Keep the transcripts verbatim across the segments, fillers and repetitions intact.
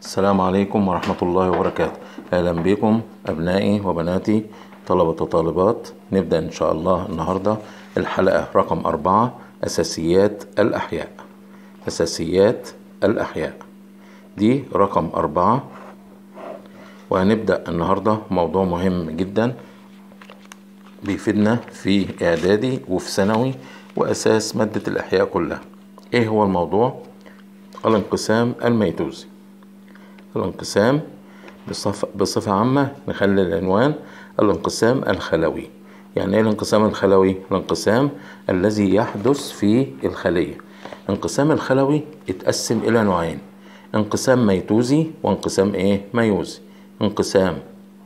السلام عليكم ورحمة الله وبركاته. أهلا بكم أبنائي وبناتي طلبة وطالبات. نبدأ إن شاء الله النهاردة الحلقة رقم أربعة، أساسيات الأحياء. أساسيات الأحياء دي رقم أربعة، وهنبدأ النهاردة موضوع مهم جدا بيفيدنا في إعدادي وفي ثانوي وأساس مادة الأحياء كلها. إيه هو الموضوع؟ الانقسام الميتوزي. الانقسام بصف... بصفة عامة نخلي العنوان الانقسام الخلوي. يعني ايه الانقسام الخلوي؟ الانقسام الذي يحدث في الخلية. الانقسام الخلوي اتقسم الى نوعين: انقسام ميتوزي وانقسام ايه ميوزي. انقسام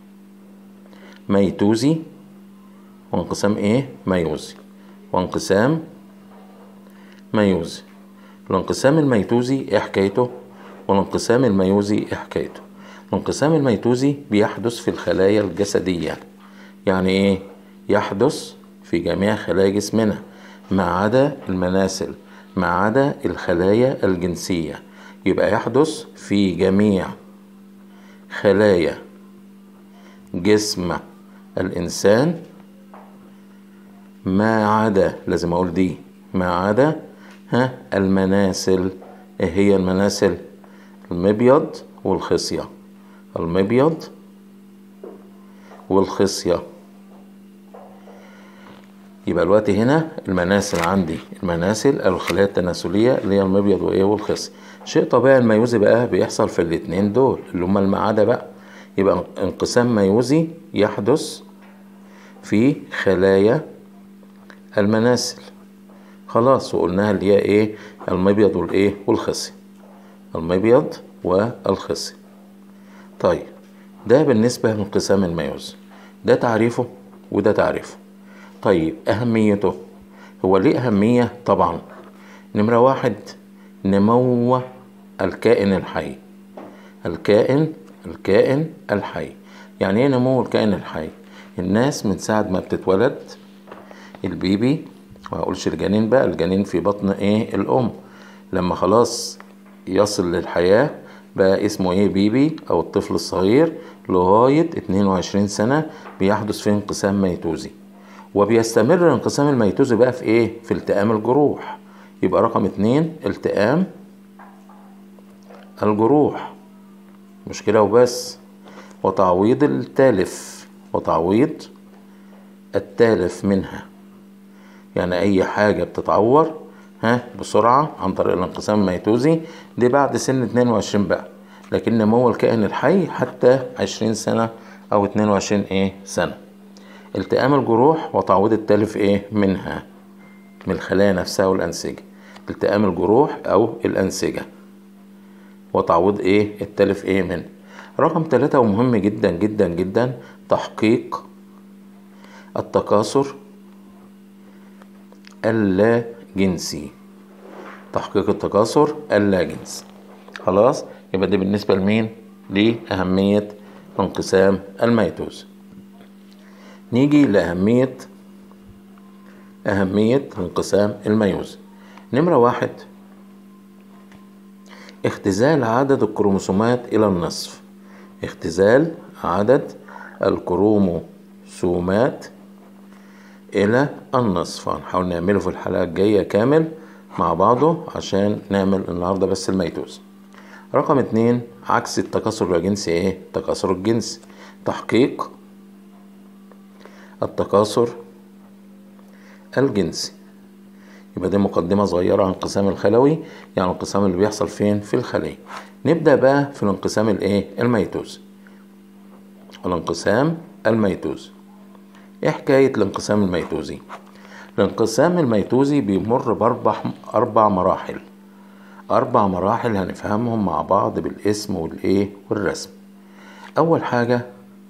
ميتوزي وانقسام ايه ميوزي وانقسام ميوزي. الانقسام الميتوزي ايه حكايته؟ والانقسام الميوزي ايه حكايته؟ الانقسام الميتوزي بيحدث في الخلايا الجسدية. يعني ايه؟ يحدث في جميع خلايا جسمنا ما عدا المناسل، ما عدا الخلايا الجنسية. يبقى يحدث في جميع خلايا جسم الإنسان ما عدا، لازم أقول دي، ما عدا ها المناسل. ايه هي المناسل؟ المبيض والخصية. المبيض والخصية. يبقى الوقت هنا المناسل عندي، المناسل أو الخلايا التناسلية اللي هي المبيض وإيه والخصية. شيء طبيعي الميوزي بقى بيحصل في الاتنين دول اللي هما المعادة بقى. يبقى انقسام ميوزي يحدث في خلايا المناسل، خلاص وقلناها اللي هي ايه؟ المبيض والايه والخصية. المبيض والخصية. طيب ده بالنسبة لانقسام الميوزي، ده تعريفه وده تعريفه. طيب أهميته، هو ليه أهمية؟ طبعا نمرة واحد، نمو الكائن الحي. الكائن الكائن الحي. يعني ايه نمو الكائن الحي؟ الناس من ساعة ما بتتولد البيبي، ما اقولش الجنين بقى، الجنين في بطن ايه الام، لما خلاص يصل للحياة بقى اسمه ايه؟ بيبي او الطفل الصغير، لغاية اتنين وعشرين سنة بيحدث فيه انقسام ميتوزي. وبيستمر الانقسام الميتوزي بقى في ايه؟ في التئام الجروح. يبقى رقم اتنين التئام الجروح، مش كده وبس، وتعويض التالف، وتعويض التالف منها. يعني اي حاجة بتتعور ها بسرعة عن طريق الانقسام الميتوزي دي بعد سن اتنين وعشرين بقى، لكن نمو الكائن الحي حتى عشرين سنة او اتنين وعشرين ايه سنة. التئام الجروح وتعويض التلف ايه منها، من الخلايا نفسها والانسجة. التئام الجروح او الانسجة وتعويض ايه التلف ايه منه. رقم ثلاثة ومهم جدا جدا جدا، تحقيق التكاثر اللا جنسي. تحقيق التكاثر اللا جنسي. خلاص، يبقى دي بالنسبة لمين؟ لأهمية انقسام الميتوزي. نيجي لأهمية أهمية انقسام الميوزي. نمرة واحد، اختزال عدد الكروموسومات إلى النصف. اختزال عدد الكروموسومات إلى النصف. هنحاول نعمله في الحلقة الجاية كامل مع بعضه عشان نعمل النهاردة بس الميتوزي. رقم اتنين، عكس التكاثر الجنسي ايه؟ التكاثر الجنسي. تحقيق التكاثر الجنسي. يبقى دي مقدمة صغيرة عن الانقسام الخلوي، يعني الانقسام اللي بيحصل فين؟ في الخلية. نبدأ بقى في الانقسام الايه؟ الميتوزي. الانقسام الميتوزي. ايه حكاية الانقسام الميتوزي؟ الانقسام الميتوزي بيمر بأربع أربع مراحل. أربع مراحل هنفهمهم مع بعض بالاسم والإيه والرسم. أول حاجة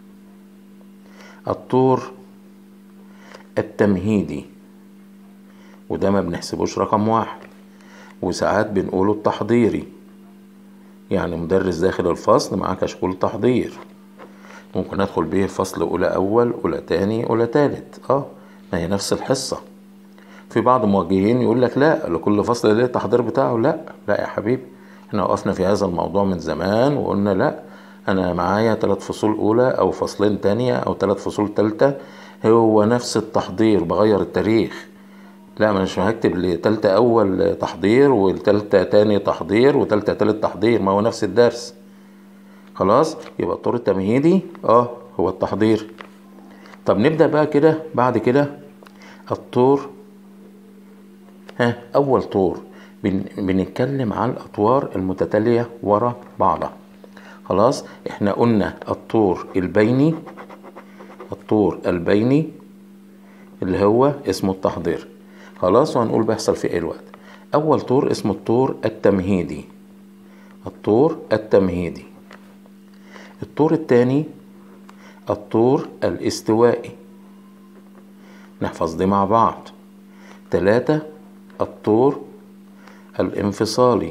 الطور التمهيدي، وده ما بنحسبوش رقم واحد، وساعات بنقوله التحضيري. يعني مدرس داخل الفصل معاه كشكول تحضير، ممكن أدخل بيه فصل أولى أول، أولى تاني، أولى تالت، اه ما هي نفس الحصة. في بعض الموجهين يقول لك لا، لكل فصل ليه التحضير بتاعه. لا لا يا حبيبي، احنا وقفنا في هذا الموضوع من زمان وقلنا لا، انا معايا ثلاث فصول اولى او فصلين تانية او ثلاث فصول تالتة، هو نفس التحضير، بغير التاريخ. لا، ما مش هكتب لتالتة اول تحضير والتالتة تاني تحضير وتالتة تالت تحضير، ما هو نفس الدرس. خلاص، يبقى الطور التمهيدي اه هو التحضير. طب نبدأ بقى كده بعد كده الطور. ها اول طور بن... بنتكلم عن الاطوار المتتالية ورا بعضها. خلاص، احنا قلنا الطور البيني، الطور البيني اللي هو اسمه التحضير. خلاص، وهنقول بيحصل في ايه الوقت. اول طور اسمه الطور التمهيدي، الطور التمهيدي. الطور الثاني الطور الاستوائي، نحفظ دي مع بعض. ثلاثة الطور الانفصالي.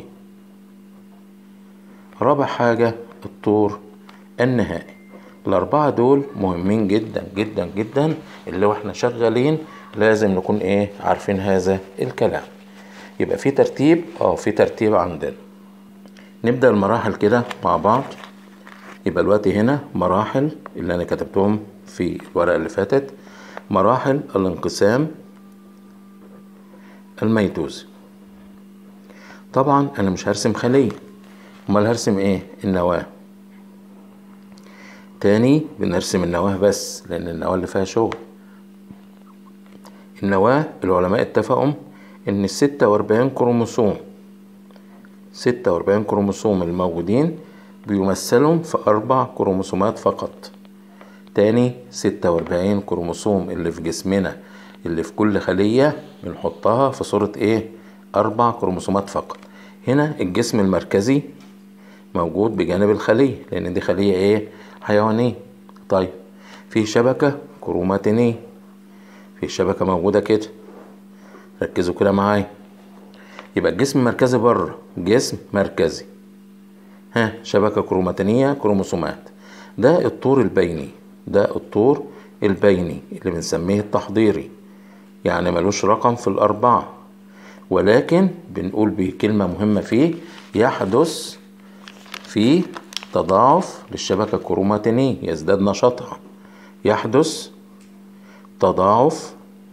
رابع حاجة الطور النهائي. الأربعة دول مهمين جدا جدا جدا، اللي واحنا شغالين لازم نكون ايه عارفين هذا الكلام. يبقى في ترتيب اه في ترتيب عندنا. نبدأ المراحل كده مع بعض. يبقى الوقت هنا مراحل اللي انا كتبتهم في الورقة اللي فاتت، مراحل الانقسام الميتوزي. طبعا انا مش هرسم خلية، امال هرسم ايه؟ النواة. تاني بنرسم النواة بس، لان النواة اللي فيها شغل. النواة العلماء اتفقوا ان الستة واربعين كروموسوم، ستة واربعين كروموسوم الموجودين بيمثلهم في اربع كروموسومات فقط. تاني، ستة واربعين كروموسوم اللي في جسمنا، اللي في كل خلية بنحطها في صورة ايه؟ اربع كروموسومات فقط. هنا الجسم المركزي موجود بجانب الخلية، لان دي خلية ايه؟ حيوانية. طيب، في شبكة كروماتينية، في شبكة موجودة كده، ركزوا كده معايا. يبقى الجسم المركزي بره، جسم مركزي، ها شبكة كروماتينية كروموسومات. ده الطور البيني، ده الطور البيني اللي بنسميه التحضيري، يعني ملوش رقم في الأربعة، ولكن بنقول بكلمة مهمة فيه: يحدث في تضاعف للشبكة الكروماتينية، يزداد نشاطها، يحدث تضاعف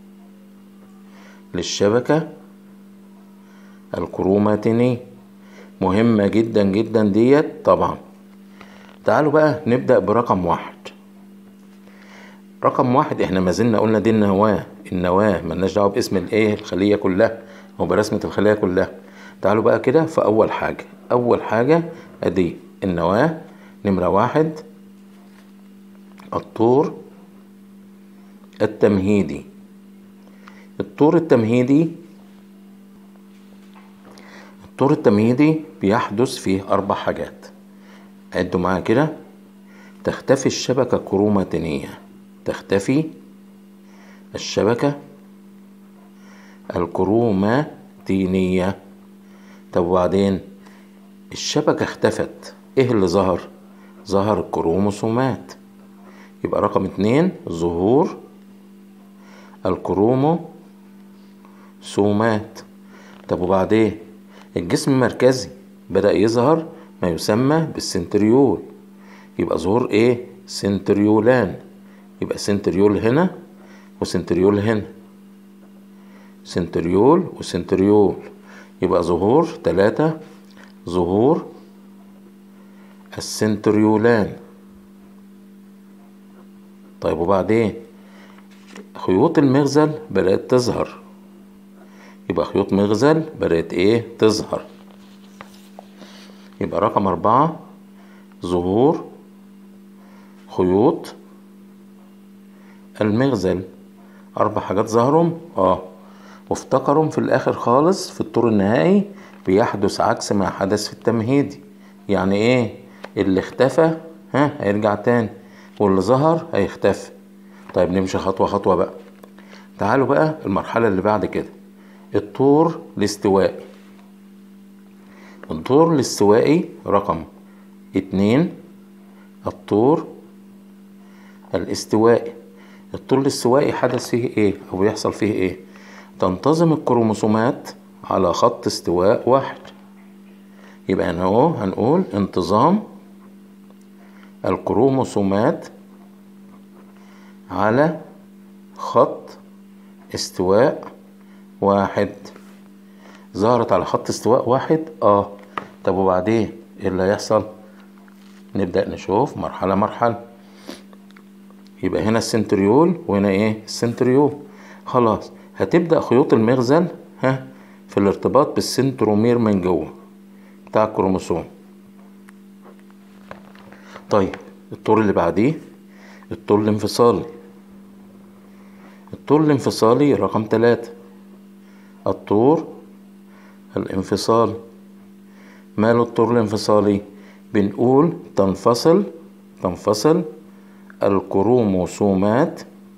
للشبكة الكروماتينية. مهمة جدا جدا ديت طبعا. تعالوا بقى نبدأ برقم واحد. رقم واحد احنا ما زلنا قلنا دي النواة، النواة ملناش دعوة باسم الايه الخلية كلها او برسمة الخلية كلها. تعالوا بقى كده في اول حاجة، اول حاجة ادي النواة. نمرة واحد الطور التمهيدي. الطور التمهيدي الطور التمهيدي بيحدث فيه اربع حاجات. عدوا معايا كده: تختفي الشبكة الكروماتينية، تختفي الشبكة الكروماتينية. طب وبعدين الشبكة اختفت، ايه اللي ظهر؟ ظهر الكروموسومات. يبقى رقم اتنين ظهور الكروموسومات. طب وبعدين الجسم المركزي بدأ يظهر ما يسمى بالسنتريول، يبقى ظهور ايه؟ سنتريولان. يبقى سنتريول هنا وسنتريول هنا، سنتريول وسنتريول، يبقى ظهور ثلاثة، ظهور السنتريولان. طيب وبعدين خيوط المغزل بدأت تظهر، يبقى خيوط مغزل بدأت ايه؟ تظهر. يبقى رقم اربعة ظهور خيوط المغزل. اربع حاجات ظهرهم اه وافتكرهم في الاخر خالص في الطور النهائي بيحدث عكس ما حدث في التمهيدي. يعني ايه؟ اللي اختفى ها هيرجع تاني، واللي ظهر هيختفي. طيب نمشي خطوة خطوة بقى. تعالوا بقى المرحلة اللي بعد كده، الطور الاستوائي. الطور الاستوائي رقم اتنين الطور الاستوائي. الطور الاستوائي حدث فيه ايه او بيحصل فيه تنتظم الكروموسومات على خط استواء واحد. يبقى هنا اهو هنقول انتظام الكروموسومات على خط استواء واحد. ظهرت على خط استواء واحد اه طب وبعدين ايه اللي هيحصل؟ نبدأ نشوف مرحلة مرحلة. يبقى هنا السنتريول وهنا ايه السنتريول. خلاص هتبدأ خيوط المغزل ها في الارتباط بالسنترومير من جوه بتاع الكروموسوم. طيب الطور اللي بعديه الطور الانفصالي. الطور الانفصالي رقم ثلاثة. الطور الانفصالي. ماله الطور الانفصالي؟ بنقول تنفصل تنفصل الكروموسومات.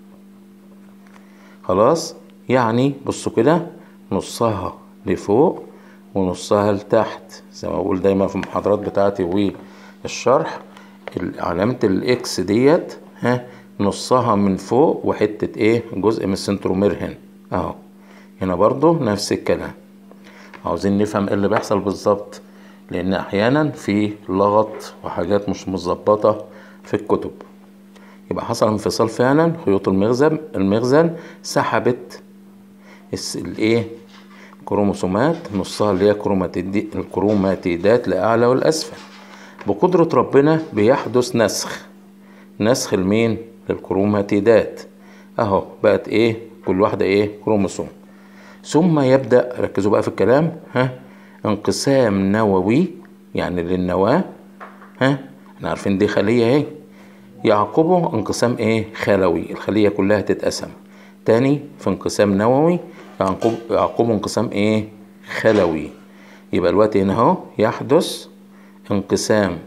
خلاص يعني بصوا كده نصها لفوق ونصها لتحت زي ما بقول دايما في المحاضرات بتاعتي والشرح. علامة الاكس ديت ها نصها من فوق وحتة ايه جزء من السنترومير هنا اهو. هنا برضو نفس الكلام. عاوزين نفهم ايه اللي بيحصل بالظبط لان احيانا في لغط وحاجات مش مظبطة في الكتب. يبقى حصل انفصال فعلا. خيوط المغزل المغزل سحبت الايه كروموسومات نصها اللي هي الكروماتيدات لاعلى والاسفل. بقدرة ربنا بيحدث نسخ نسخ المين للكروماتيدات اهو بقت ايه كل واحدة ايه كروموسوم. ثم يبدأ ركزوا بقى في الكلام ها انقسام نووي يعني للنواة ها احنا عارفين دي خلية اهي يعقبه انقسام ايه خلوي الخلية كلها تتقسم تاني في انقسام نووي يعقبه انقسام ايه خلوي. يبقى الوقت هنا اهو يحدث انقسام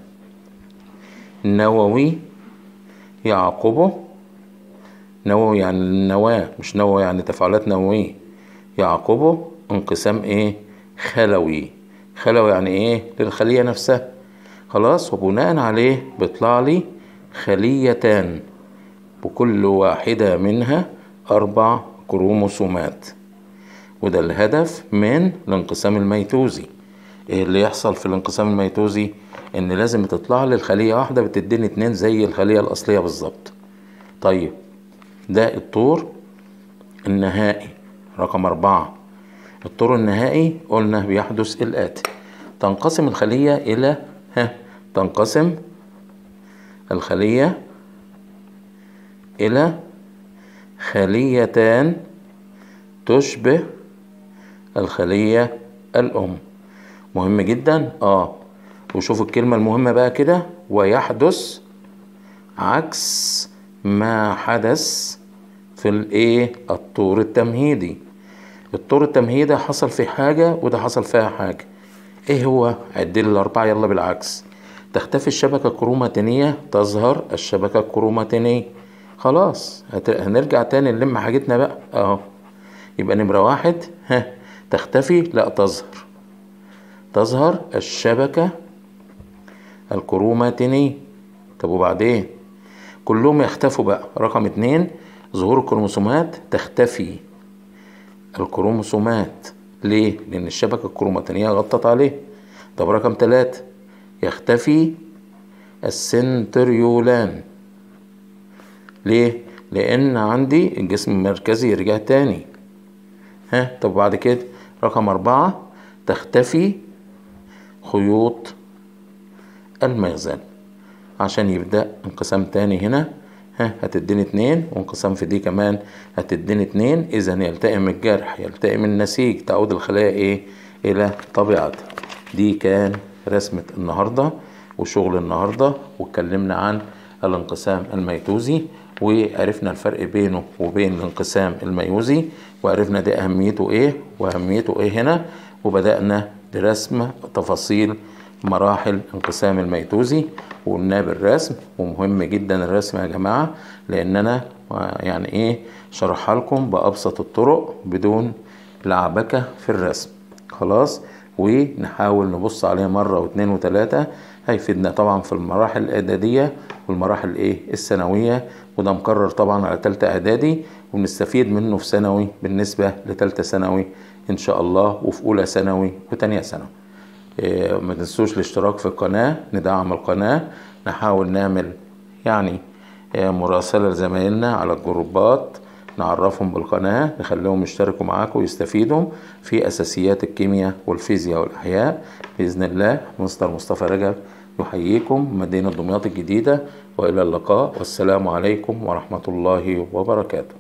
نووي يعقبه نووي يعني النواة مش نووي يعني تفاعلات نووية يعقبه انقسام ايه خلوي. خلوي يعني ايه للخلية نفسها. خلاص وبناء عليه بيطلع لي خليتان وكل واحدة منها أربع كروموسومات. وده الهدف من الانقسام الميتوزي. ايه اللي يحصل في الانقسام الميتوزي؟ ان لازم تطلع لي الخلية واحدة بتديني اتنين زي الخلية الأصلية بالظبط. طيب ده الطور النهائي رقم أربعة. الطور النهائي قلنا بيحدث الآتي. تنقسم الخلية إلى ها تنقسم الخلية إلى خليتان تشبه الخلية الأم. مهم جدا اه وشوفوا الكلمة المهمة بقى كده ويحدث عكس ما حدث في الايه الطور التمهيدي. الطور التمهيدي حصل فيه حاجة وده حصل فيها حاجة. ايه هو؟ عدل الاربعة يلا بالعكس. تختفي الشبكة الكروماتينية تظهر الشبكة الكروماتينية. خلاص هنرجع تاني نلم حاجتنا بقى اهو. يبقى نمرة واحد ها تختفي لا تظهر تظهر الشبكة الكروماتينية. طب وبعدين كلهم يختفوا بقى. رقم اتنين ظهور الكروموسومات تختفي الكروموسومات. ليه؟ لأن الشبكة الكروماتينية غطت عليه. طب رقم تلاتة يختفي السنتريولان. ليه؟ لأن عندي الجسم المركزي رجع تاني. ها طب بعد كده رقم أربعة تختفي خيوط المغزل عشان يبدأ انقسام تاني. هنا ها هتديني اتنين وانقسام في دي كمان هتديني اتنين. اذا يلتئم الجرح يلتئم النسيج تعود الخلايا ايه الى طبيعتها. دي كان رسمة النهاردة وشغل النهاردة واتكلمنا عن الانقسام الميتوزي وعرفنا الفرق بينه وبين الانقسام الميوزي وعرفنا دي اهميته ايه واهميته ايه هنا. وبدأنا برسم تفاصيل مراحل انقسام الميتوزي وقلناه بالرسم. ومهم جدا الرسم يا جماعة لان انا يعني ايه شرحها لكم بأبسط الطرق بدون لعبكة في الرسم. خلاص ونحاول نبص عليه مرة واثنين وثلاثة هيفيدنا طبعا في المراحل الاعدادية والمراحل ايه الثانوية. وده مكرر طبعا على تالتة اعدادي ونستفيد منه في ثانوي بالنسبة لتالتة ثانوي ان شاء الله وفي اولى ثانوي وتانية ثانوي. ما تنسوش الاشتراك في القناة، ندعم القناة، نحاول نعمل يعني مراسلة لزمايلنا على الجروبات، نعرفهم بالقناة، نخليهم يشتركوا معاكم ويستفيدوا في أساسيات الكيمياء والفيزياء والأحياء بإذن الله. مستر مصطفى رجب يحييكم مدينة دمياط الجديدة، وإلى اللقاء، والسلام عليكم ورحمة الله وبركاته.